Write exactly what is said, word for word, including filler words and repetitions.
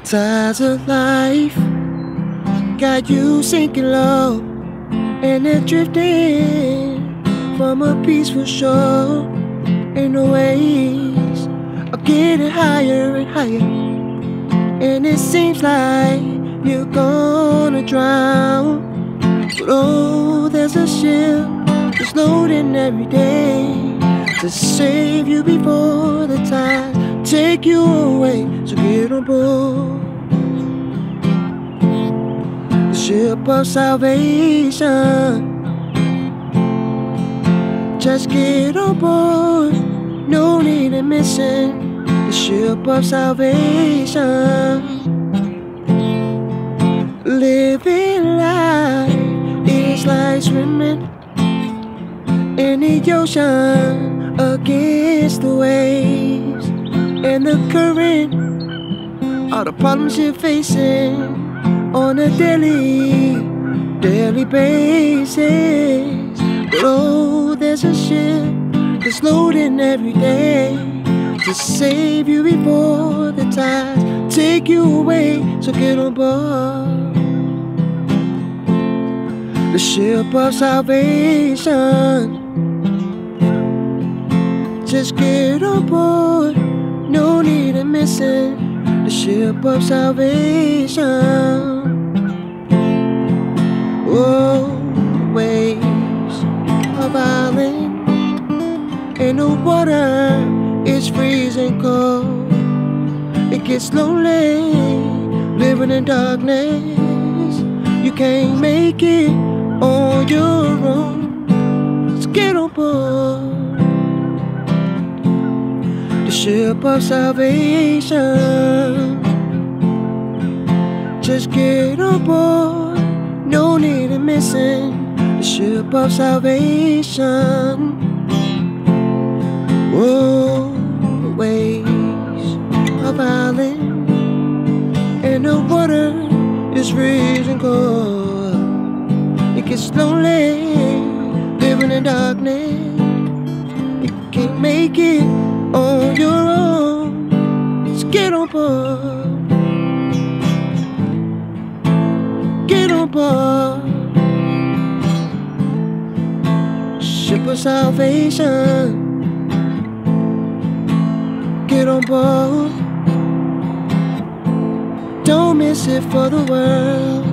Tides of life got you sinking low, and they're drifting from a peaceful shore. And the waves are getting higher and higher, and it seems like you're gonna drown. But oh, there's a ship that's loading every day to save you before the tide take you away. So get on board the ship of salvation. Just get on board, no need of missing the ship of salvation. Living life is like swimming in the ocean against the waves, and the current are the problems you're facing on a daily, daily basis. But oh, there's a ship that's loading every day to save you before the tides take you away. So get on board the ship of salvation. Just get on board, no need of missing the ship of salvation. Oh, the waves are violent, and the water is freezing cold. It gets lonely living in darkness. You can't make it on your own. Let's get on board the ship of salvation. Just get on board, no need of missing the ship of salvation. Whoa, the waves are violent, and the water is freezing cold. It gets lonely living in darkness. You can't make it on your own. Let's get on board, get on board ship of salvation. Get on board, don't miss it for the world.